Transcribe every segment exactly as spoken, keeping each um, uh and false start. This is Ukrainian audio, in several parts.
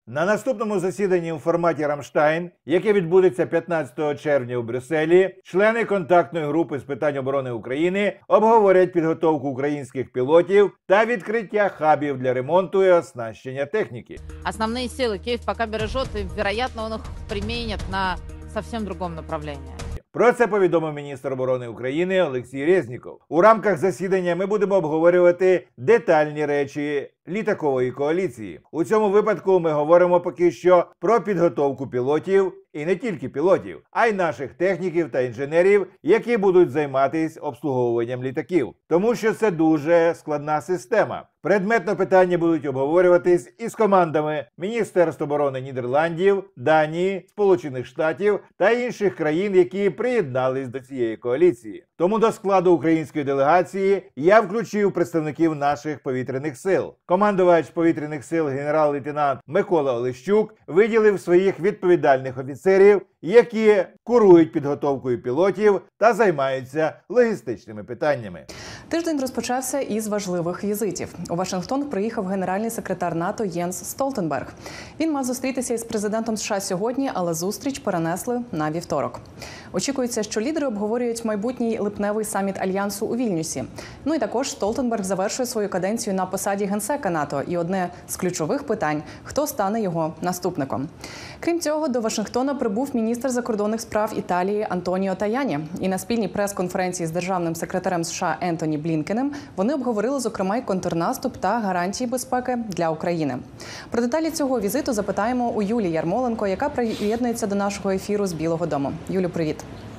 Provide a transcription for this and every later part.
На наступному засіданні у форматі «Рамштайн», яке відбудеться п'ятнадцятого червня у Брюсселі, члени контактної групи з питань оборони України обговорять підготовку українських пілотів та відкриття хабів для ремонту і оснащення техніки. Основные силы Киев пока бережет, и, вероятно, он их применит на совсем другом направлении. Про це повідомив міністр оборони України Олексій Резніков. У рамках засідання ми будемо обговорювати детальні речі літакової коаліції. У цьому випадку ми говоримо поки що про підготовку пілотів, і не тільки пілотів, а й наших техніків та інженерів, які будуть займатися обслуговуванням літаків. Тому що це дуже складна система. Предметно питання будуть обговорюватись із командами Міністерства оборони Нідерландів, Данії, Сполучених Штатів та інших країн, які приєднались до цієї коаліції. Тому до складу української делегації я включив представників наших повітряних сил. Командувач повітряних сил генерал-лейтенант Микола Олещук виділив своїх відповідальних офіцерів, які курують підготовкою пілотів та займаються логістичними питаннями. Тиждень розпочався із важливих візитів. У Вашингтон приїхав генеральний секретар НАТО Єнс Столтенберг. Він мав зустрітися із президентом США сьогодні, але зустріч перенесли на вівторок. Очікується, що лідери обговорюють майбутній липневий саміт Альянсу у Вільнюсі. Ну і також Столтенберг завершує свою каденцію на посаді генсека НАТО. І одне з ключових питань – хто стане його наступником. Крім цього, до Вашингтона прибув міністр закордонних справ Італії Антоніо Таяні. І на спільній прес-конференції з державним секретарем США Ентоні Блінкеном вони обговорили, зокрема, й контрнаступ та гарантії безпеки для України. Про деталі цього візиту запитаємо у Юлії Ярмоленко, яка приєднується до нашого ефіру з Білого дому. Юлю, привіт.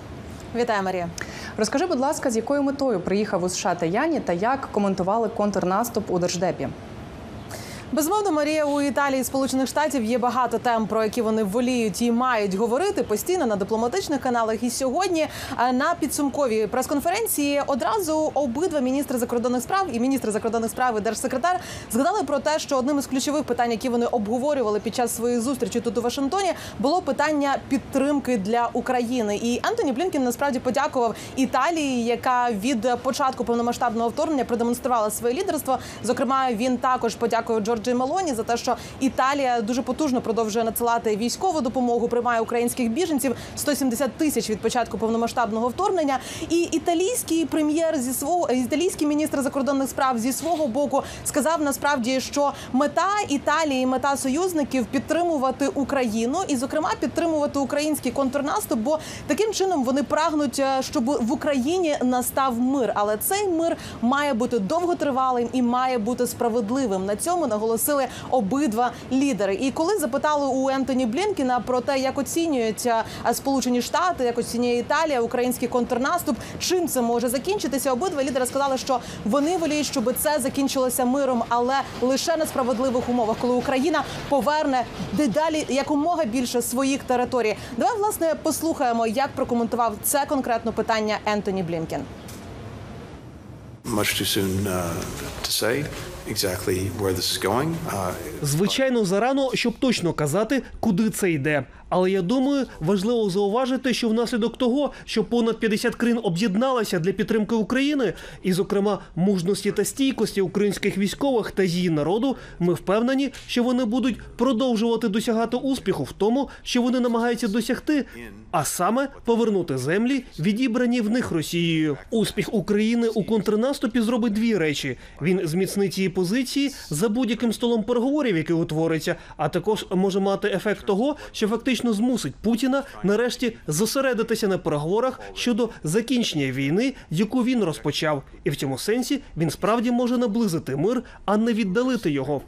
Вітаю, Марія. Розкажи, будь ласка, з якою метою приїхав у США Таяні та як коментували контрнаступ у Держдепі? Безумовно, Марія, у Італії і Сполучених Штатів є багато тем, про які вони воліють і мають говорити постійно на дипломатичних каналах. І сьогодні на підсумковій прес-конференції одразу обидва міністри закордонних справ і міністр закордонних справ і держсекретар згадали про те, що одним із ключових питань, які вони обговорювали під час своєї зустрічі тут у Вашингтоні, було питання підтримки для України. І Ентоні Блінкен насправді подякував Італії, яка від початку повномасштабного вторгнення продемонструвала своє лідерство. Зокрема, він також подякував Джорджі Мелоні за те, що Італія дуже потужно продовжує надсилати військову допомогу, приймає українських біженців, сто сімдесят тисяч від початку повномасштабного вторгнення. І італійський прем'єр зі свого, італійський міністр закордонних справ зі свого боку сказав насправді, що мета Італії, мета союзників підтримувати Україну і, зокрема, підтримувати український контрнаступ, бо таким чином вони прагнуть, щоб в Україні настав мир. Але цей мир має бути довготривалим і має бути справедливим. На цьому наголосили обидва лідери. І коли запитали у Ентоні Блінкена про те, як оцінюють Сполучені Штати, як оцінює Італія український контрнаступ, чим це може закінчитися, обидва лідери сказали, що вони воліють, щоб це закінчилося миром, але лише на справедливих умовах, коли Україна поверне дедалі якомога більше своїх територій. Давай, власне, послухаємо, як прокоментував це конкретно питання Ентоні Блінкен. Much too soon uh, to say exactly where this is going. Uh, Звичайно, зарано, щоб точно казати, куди це йде. Але я думаю, важливо зауважити, що внаслідок того, що понад п'ятдесят країн об'єдналися для підтримки України, і, зокрема, мужності та стійкості українських військових та її народу, ми впевнені, що вони будуть продовжувати досягати успіху в тому, що вони намагаються досягти, а саме повернути землі, відібрані в них Росією. Успіх України у контрнаступі зробить дві речі. Він зміцнить її позиції за будь-яким столом переговорів, який утвориться, а також може мати ефект того, що фактично змусить Путіна нарешті зосередитися на переговорах щодо закінчення війни, яку він розпочав. І в цьому сенсі він справді може наблизити мир, а не віддалити його.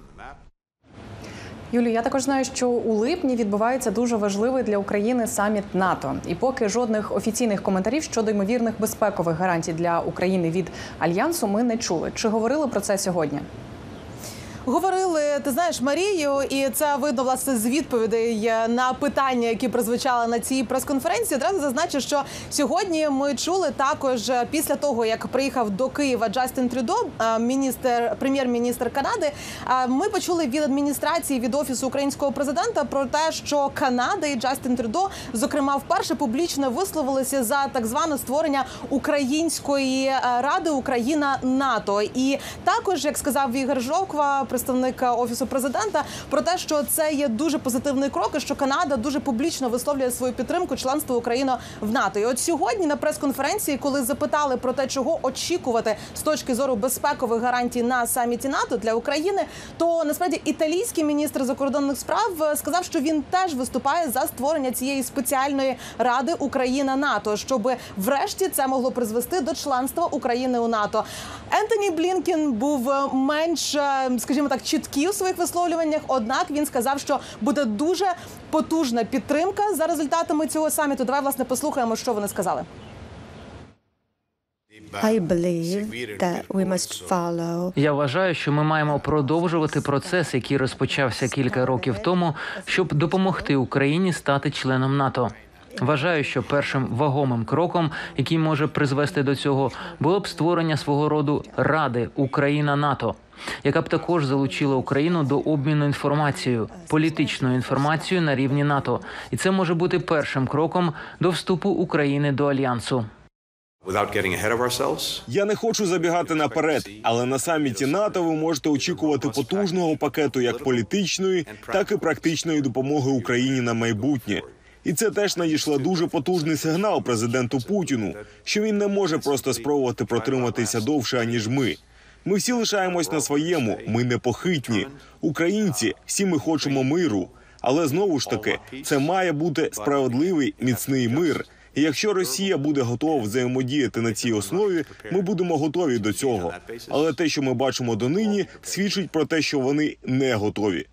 Юлю, я також знаю, що у липні відбувається дуже важливий для України саміт НАТО. І поки жодних офіційних коментарів щодо ймовірних безпекових гарантій для України від Альянсу ми не чули. Чи говорили про це сьогодні? Говорили, ти знаєш, Марію, і це видно, власне, з відповідей на питання, які прозвучали на цій прес-конференції. Одразу зазначу, що сьогодні ми чули також, після того, як приїхав до Києва Джастін Трюдо, міністр, прем'єр-міністр Канади, ми почули від адміністрації, від Офісу українського президента про те, що Канада і Джастін Трюдо, зокрема, вперше публічно висловилися за так зване створення Української ради Україна-НАТО. І також, як сказав Ігор Жовква, представник Офісу президента, про те, що це є дуже позитивний крок і що Канада дуже публічно висловлює свою підтримку членству України в НАТО. І от сьогодні на прес-конференції, коли запитали про те, чого очікувати з точки зору безпекових гарантій на саміті НАТО для України, то насправді італійський міністр закордонних справ сказав, що він теж виступає за створення цієї спеціальної ради Україна-НАТО, щоб врешті це могло призвести до членства України у НАТО. Ентоні Блінкен був менш, скажімо так, чіткий у своїх висловлюваннях, однак він сказав, що буде дуже потужна підтримка за результатами цього саміту. Давай, власне, послухаємо, що вони сказали. I believe that we must follow. Я вважаю, що ми маємо продовжувати процес, який розпочався кілька років тому, щоб допомогти Україні стати членом НАТО. Вважаю, що першим вагомим кроком, який може призвести до цього, було б створення свого роду Ради Україна-НАТО, яка б також залучила Україну до обміну інформацією, політичною інформацією на рівні НАТО. І це може бути першим кроком до вступу України до Альянсу. Я не хочу забігати наперед, але на саміті НАТО ви можете очікувати потужного пакету як політичної, так і практичної допомоги Україні на майбутнє. І це теж надійшла дуже потужний сигнал президенту Путіну, що він не може просто спробувати протриматися довше, аніж ми. Ми всі лишаємось на своєму, ми непохитні. Українці, всі ми хочемо миру. Але знову ж таки, це має бути справедливий, міцний мир. І якщо Росія буде готова взаємодіяти на цій основі, ми будемо готові до цього. Але те, що ми бачимо донині, свідчить про те, що вони не готові.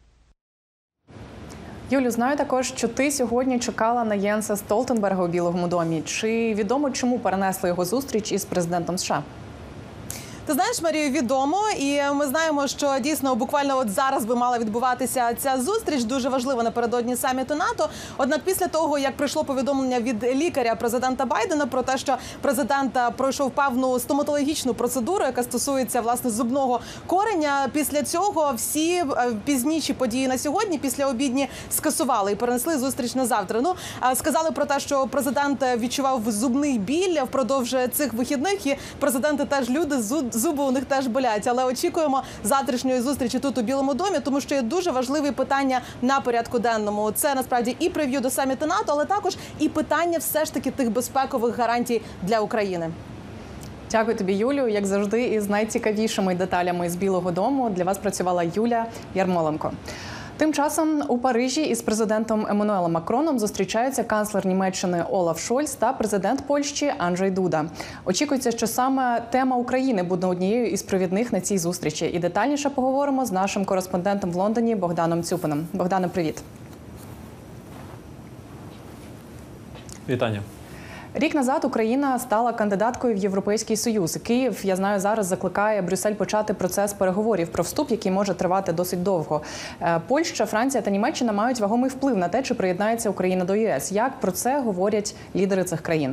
Юлю, знаю також, що ти сьогодні чекала на Єнса Столтенберга у Білому домі. Чи відомо, чому перенесли його зустріч із президентом США? Ти знаєш, Марію, відомо, і ми знаємо, що дійсно буквально от зараз би мала відбуватися ця зустріч, дуже важлива напередодні саміту НАТО. Однак після того, як прийшло повідомлення від лікаря президента Байдена про те, що президент пройшов певну стоматологічну процедуру, яка стосується, власне, зубного кореня, після цього всі пізніші події на сьогодні, після обідні, скасували і перенесли зустріч на завтра. Ну, сказали про те, що президент відчував зубний біль впродовж цих вихідних, і президенти теж люди, зуби у них теж болять. Але очікуємо завтрашньої зустрічі тут у Білому домі, тому що є дуже важливі питання на порядку денному. Це насправді і прев'ю до саміту НАТО, але також і питання все ж таки тих безпекових гарантій для України. Дякую тобі, Юлю. Як завжди, із найцікавішими деталями з Білого дому для вас працювала Юля Ярмоленко. Тим часом у Парижі із президентом Еммануелем Макроном зустрічаються канцлер Німеччини Олаф Шольц та президент Польщі Анджей Дуда. Очікується, що саме тема України буде однією із провідних на цій зустрічі. І детальніше поговоримо з нашим кореспондентом в Лондоні Богданом Цюпином. Богдане, привіт. Вітання. Рік назад Україна стала кандидаткою в Європейський Союз. Київ, я знаю, зараз закликає Брюссель почати процес переговорів про вступ, який може тривати досить довго. Польща, Франція та Німеччина мають вагомий вплив на те, чи приєднається Україна до ЄС. Як про це говорять лідери цих країн?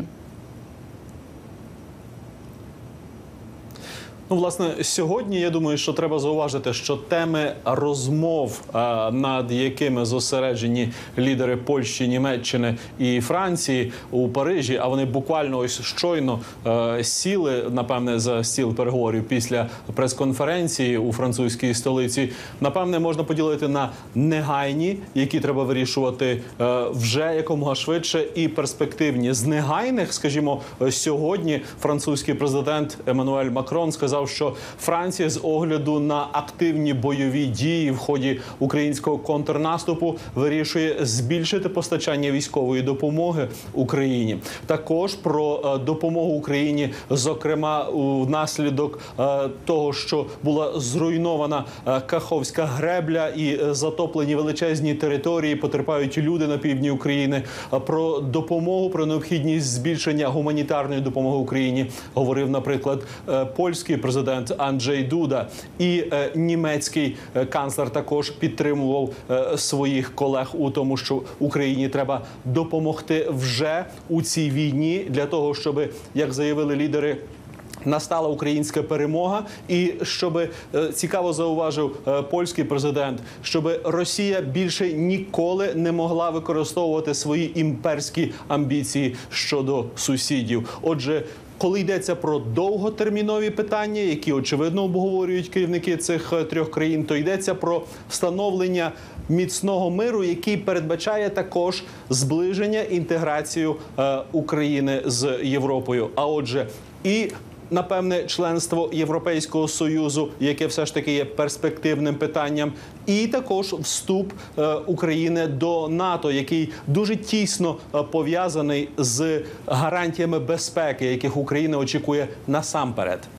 Ну, власне, сьогодні, я думаю, що треба зауважити, що теми розмов, над якими зосереджені лідери Польщі, Німеччини і Франції у Парижі, а вони буквально ось щойно сіли, напевне, за стіл переговорів після прес-конференції у французькій столиці, напевне, можна поділити на негайні, які треба вирішувати вже якомога швидше, і перспективні. З негайних, скажімо, сьогодні французький президент Еммануель Макрон сказав, що Франція з огляду на активні бойові дії в ході українського контрнаступу вирішує збільшити постачання військової допомоги Україні. Також про допомогу Україні, зокрема, внаслідок того, що була зруйнована Каховська гребля і затоплені величезні території, потерпають люди на півдні України. Про допомогу, про необхідність збільшення гуманітарної допомоги Україні говорив, наприклад, польський президент Анджей Дуда, і е, німецький е, канцлер також підтримував е, своїх колег у тому, що Україні треба допомогти вже у цій війні для того, щоб, як заявили лідери, настала українська перемога, і щоб, цікаво зауважив польський президент, щоб Росія більше ніколи не могла використовувати свої імперські амбіції щодо сусідів. Отже, Коли йдеться про довготермінові питання, які, очевидно, обговорюють керівники цих трьох країн, то йдеться про встановлення міцного миру, який передбачає також зближення, інтеграцію е, України з Європою. А отже, і напевне, членство Європейського Союзу, яке все ж таки є перспективним питанням, і також вступ е, України до НАТО, який дуже тісно е, пов'язаний з гарантіями безпеки, яких Україна очікує насамперед.